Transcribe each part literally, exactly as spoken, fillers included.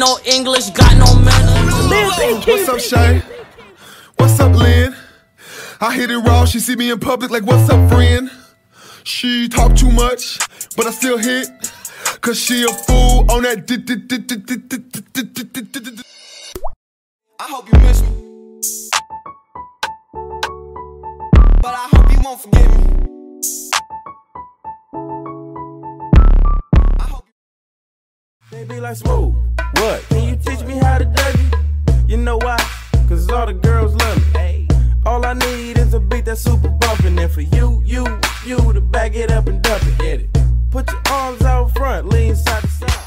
no English, got no manners. What's up, Shay? What's up, Lynn? I hit it raw, she see me in public like, what's up, friend? She talk too much, but I still hit, cause she a fool on that. I hope you miss me, but I hope you won't forget me. I hope you... They be like, Smooth, what? Can you teach me how to dougie? You know why? Cause all the girls love me. Hey. All I need is a beat that's super bumpin'. And for you, you, you to back it up and dump it. Get it? Put your arms out front, lean side to side.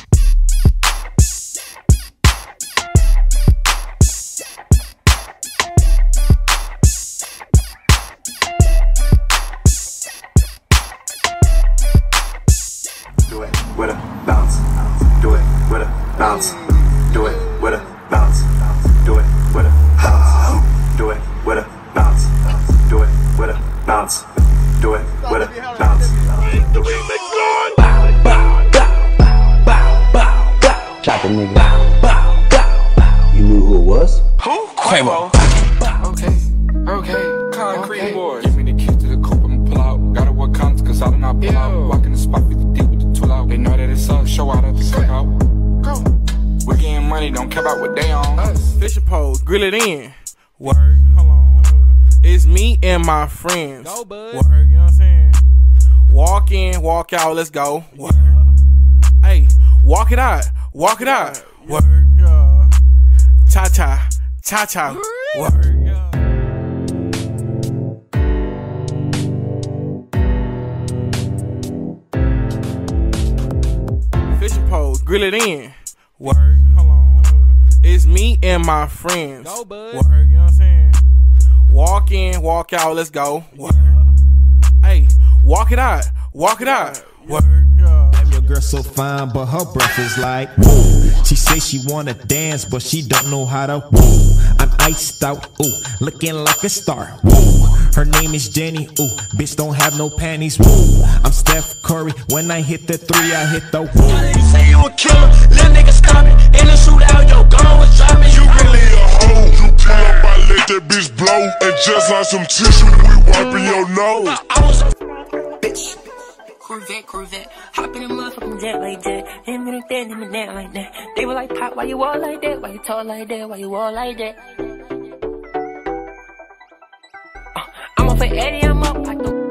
Do it with a bounce. Do it with a bounce. Do it with a bounce. Do it with a bounce. Do it with a bounce. Do it with a bounce. Do it with a bounce. The remix on. Bow, bow, bow, bow, bow, bow. Chop a nigga. Bow, bow, bow. You knew who it was? Who? Quavo. Okay, okay, concrete boys. Give me the keys to the coupe, I'ma pull out. Gotta work counts, cause I do not pull out. Walk in the spot, fifty deep with the tool out. They know that it's up, show out at the cookout. Go. We getting money, don't care about what they on. Us. Fishing pole, grill it in. Work, hold on. It's me and my friends. Go, bud. Work, you know what I'm saying? Walk in, walk out, let's go. Work. Hey, walk it out, walk it out. Work. Cha cha, cha cha. Work. Fishing pole, grill it in. Work, hold on. It's me and my friends. Go, bud. Work, you know what I'm saying? Walk in, walk out, let's go. Work. Hey, walk it out, walk it out. Work. Damn, your girl so fine, but her breath is like woo. She say she wanna dance, but she don't know how to woo. I'm iced out, ooh, looking like a star. Woo. Her name is Jenny, ooh, bitch don't have no panties. Woo. I'm Steph Curry, when I hit the three, I hit the woo. You say you a killer, little nigga stop it. In the shootout, yo, gun was dropping. You really a hoe. You pull up, I let that bitch blow. And just like some tissue, we wiping your nose. I was a bitch. Corvette, Corvette, hop in a motherfucking jet like that. Him and that, him and that like that. They were like, Pop, why you all like that? Why you tall like that? Why you all like that? Uh, I'm up for Eddie, I'm up like the.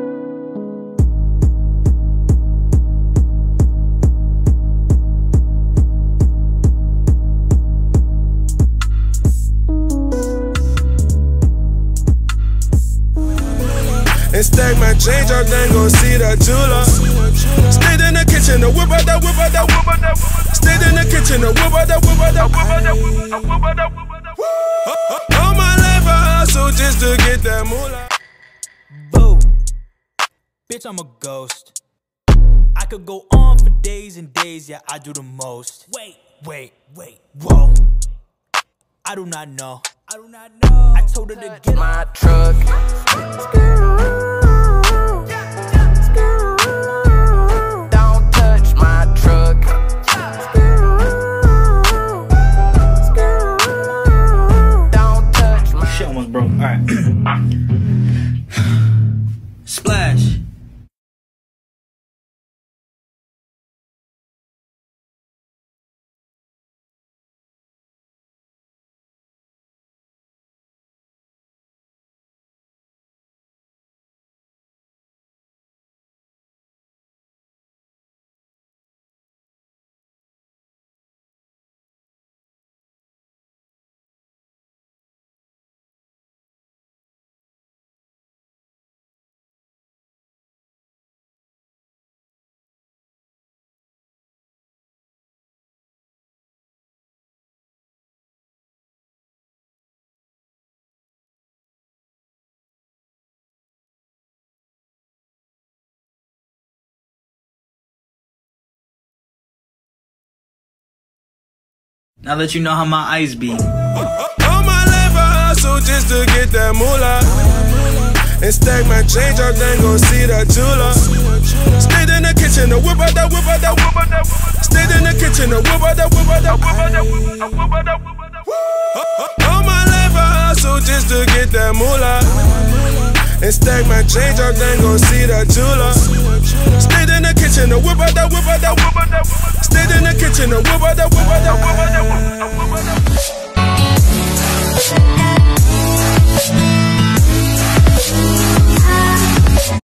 And stack my change up, then go see that jeweler. Stayed in the kitchen, the whip out that whip out that whip out that whip. Stayed in the kitchen, the whip out that whip out that whip out that whip out that whip out that whip. All my life I hustle just to get that moolah. Boo, bitch, I'm a ghost. I could go on for days and days, yeah, I do the most. Wait, wait, wait, whoa. I do not know. I do not know. I told her to get my truck. Don't touch my truck. Don't touch my shit almost broke. Alright. Splash. Now let you know how my eyes be. All my life I hustle just to get that moolah. and stack my change up, then go see the jeweler. Stayed in the kitchen, to whip out that, whip out that, whip out that. Stayed in the kitchen, to whip out that, whip out that, whip out that, whip out that, whip out that. All my life I hustle just to get that moolah. And stack my change up, then go see the jeweler. Stayed in the kitchen, to whip out that, whip out that, whip out that. Stayed in the kitchen, to whip out that, whip out that.